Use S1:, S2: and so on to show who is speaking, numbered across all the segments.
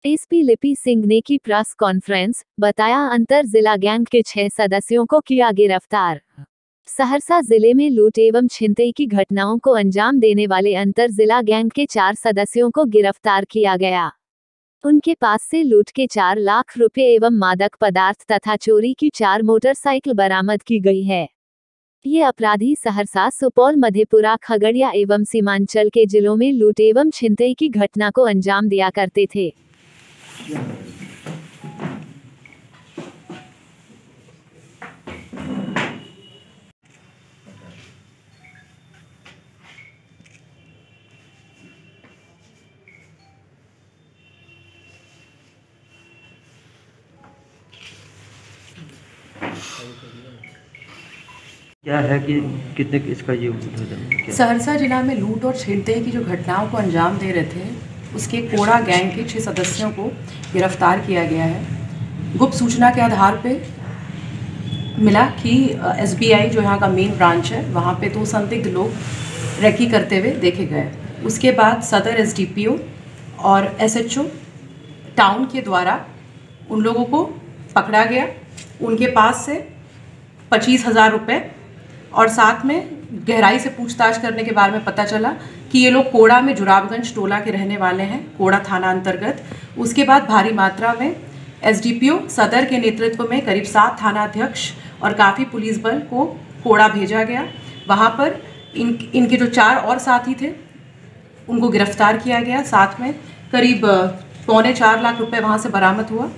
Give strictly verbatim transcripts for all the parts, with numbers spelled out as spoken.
S1: SP Lipi Singh ने की press conference, बताया अंतर जिला गैंग के छह सदस्यों को किया गिरफ्तार। सहरसा जिले में लूट एवं छिनतई की घटनाओं को अंजाम देने वाले अंतर जिला गैंग के चार सदस्यों को गिरफ्तार किया गया। उनके पास से लूट के चार लाख रुपए एवं मादक पदार्थ तथा चोरी की चार मोटरसाइकिल बरामद की गई है। ये अपराधी सहरसा, सुपौल, मधेपुरा, खगड़िया एवं सीमांचल के जिलों में लूट एवं छिनतई की घटना को अंजाम दिया करते थे।
S2: क्या है कि कितने इसका ये उद्भेदन?
S3: सहरसा जिला में लूट और छीनताई की जो घटनाओं को अंजाम दे रहे थे, उसके कोड़ा गैंग के छह सदस्यों को गिरफ्तार किया गया है। गुप्त सूचना के आधार पे मिला कि एसबीआई जो यहाँ का मेन ब्रांच है, वहाँ पे दो संदिग्ध लोग रेकी करते हुए देखे गए। उसके बाद सदर एसडीपीओ और एसएचओ टाउन के द्वारा उन लोगों को पकड़ा गया। उनके पास से पच्चीस हज़ार रुपये और साथ में गहराई से पूछताछ करने के बारे में पता चला कि ये लोग कोड़ा में जुराबगंज टोला के रहने वाले हैं, कोड़ा थाना अंतर्गत। उसके बाद भारी मात्रा में एसडीपीओ सदर के नेतृत्व में करीब सात थानाध्यक्ष और काफ़ी पुलिस बल को कोड़ा भेजा गया। वहाँ पर इन इनके जो चार और साथी थे उनको गिरफ्तार किया गया। साथ में करीब पौने चार लाख रुपए वहाँ से बरामद हुआ।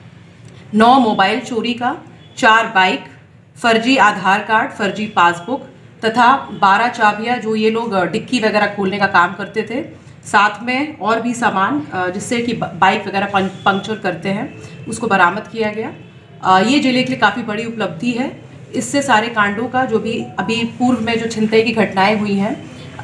S3: नौ मोबाइल चोरी का, चार बाइक, फर्जी आधार कार्ड, फर्जी पासबुक तथा बारह चाबियाँ जो ये लोग डिक्की वगैरह खोलने का काम करते थे। साथ में और भी सामान जिससे कि बाइक वगैरह पंक्चर करते हैं, उसको बरामद किया गया। ये जिले के लिए काफ़ी बड़ी उपलब्धि है। इससे सारे कांडों का जो भी अभी पूर्व में जो छिनतई की घटनाएं हुई हैं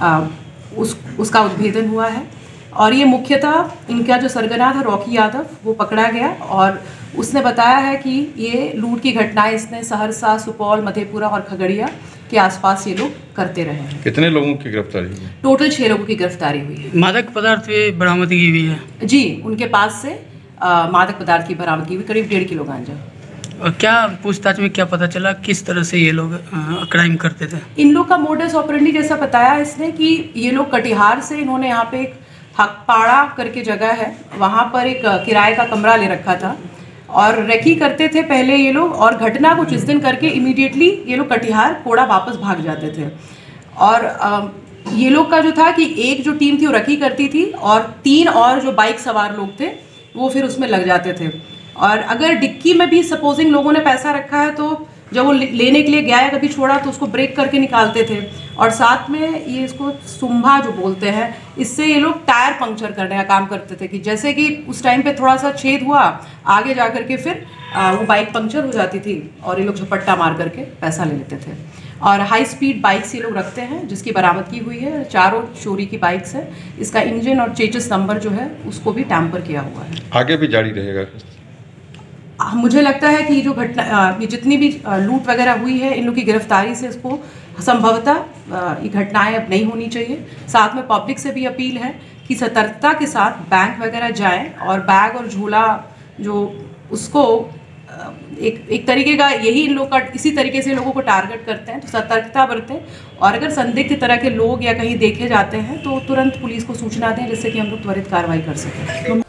S3: उस उसका उद्भेदन हुआ है। और ये मुख्यतः इनका जो सरगना था रॉकी यादव, वो पकड़ा गया और उसने बताया है कि ये लूट की घटनाएं इसने सहरसा, सुपौल, मधेपुरा और खगड़िया के आसपास ये लोग करते रहे हैं।
S4: कितने लोगों की गिरफ्तारी हुई है?
S3: टोटल छः लोगों की गिरफ्तारी हुई है।
S5: मादक पदार्थ भी बरामदगी हुई है?
S3: जी, उनके पास से आ, मादक पदार्थ की बरामदगी हुई, करीब डेढ़ किलो गांजा।
S5: और क्या पूछताछ में क्या पता चला, किस तरह से ये लोग क्राइम करते थे?
S3: इन लोग का मोडस ऑपरेंडी जैसा बताया इसने कि ये लोग कटिहार से, इन्होंने यहाँ पे एक हकपाड़ा करके जगह है, वहाँ पर एक किराए का कमरा ले रखा था और रेकी करते थे पहले ये लोग। और घटना कुछ इस दिन करके इमीडिएटली ये लोग कटिहार कोड़ा वापस भाग जाते थे। और आ, ये लोग का जो था कि एक जो टीम थी वो रेकी करती थी और तीन और जो बाइक सवार लोग थे वो फिर उसमें लग जाते थे। और अगर डिक्की में भी सपोजिंग लोगों ने पैसा रखा है तो जब वो लेने के लिए गया या कभी छोड़ा तो उसको ब्रेक करके निकालते थे। और साथ में ये इसको सुम्भा जो बोलते हैं, इससे ये लोग टायर पंक्चर करने का काम करते थे कि जैसे कि उस टाइम पे थोड़ा सा छेद हुआ, आगे जा कर के फिर आ, वो बाइक पंक्चर हो जाती थी और ये लोग झपट्टा मार करके पैसा ले लेते थे। और हाई स्पीड बाइक्स ये लोग रखते हैं जिसकी बरामदगी हुई है। चारों चोरी की बाइक्स है। इसका इंजन और चेचिस नंबर जो है उसको भी टैम्पर किया हुआ है।
S4: आगे भी जारी रहेगा?
S3: मुझे लगता है कि ये जो घटना, ये जितनी भी लूट वगैरह हुई है, इन लोग की गिरफ्तारी से इसको संभवतः ये घटनाएं अब नहीं होनी चाहिए। साथ में पब्लिक से भी अपील है कि सतर्कता के साथ बैंक वगैरह जाएं और बैग और झोला जो उसको एक एक तरीके का यही इन लोग का इसी तरीके से लोगों को टारगेट करते हैं, तो सतर्कता बरतें। और अगर संदिग्ध तरह के लोग या कहीं देखे जाते हैं तो तुरंत पुलिस को सूचना दें जिससे कि हम लोग त्वरित कार्रवाई कर सकें।